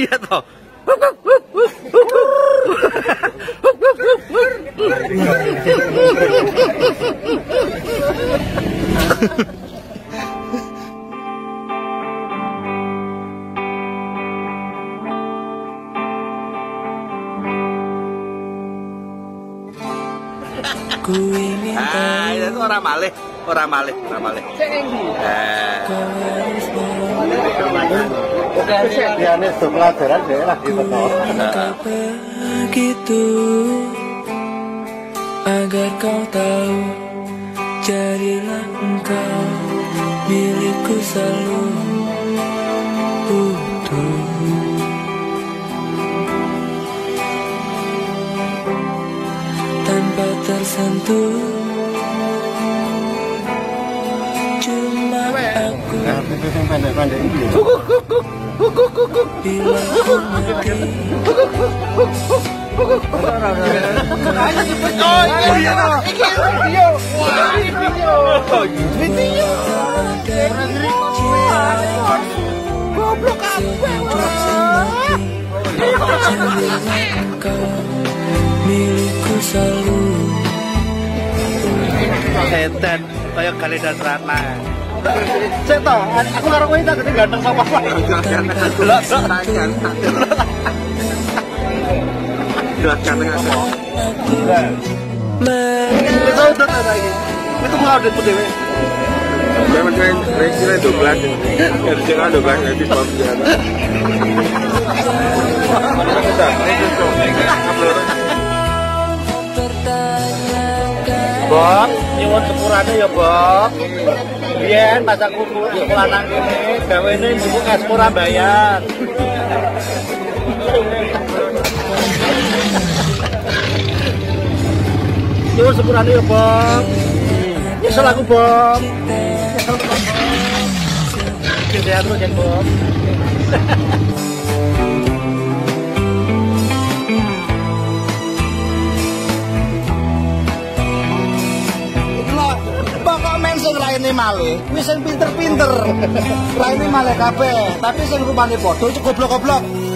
Iya toh. Ku ingin itu orang malih. Cek endi? Dia ini pelajaran dia lagi betul. Begitu agar kau tahu, jadilah engkau milikku selalu utuh. Tanpa tersentuh, cuma aku Pendek-pendek ini. bila ku mati. Goblok kabeh. Engkau milikku selalu. Setan kayak kali dan Rana. Cek toh, aku karo kowe tak ganteng sama apa. Itu udah lagi. Itu mau update dewe. Jangan reaksinya 12. Harusnya 12 nanti bom jalan. Bob, nyuwun sepurane ya, Bob. Biyen pas aku sekolah nang kene, gawene buku es ora bayar. Nyuwun sepurane ya, Bob. Nyesel aku, Bob. Sehat terus ya, Bob. Pokok men sing raine malih, wis sing pinter-pinter. Raine malih kabeh, tapi sing rupane padha goblok-goblok.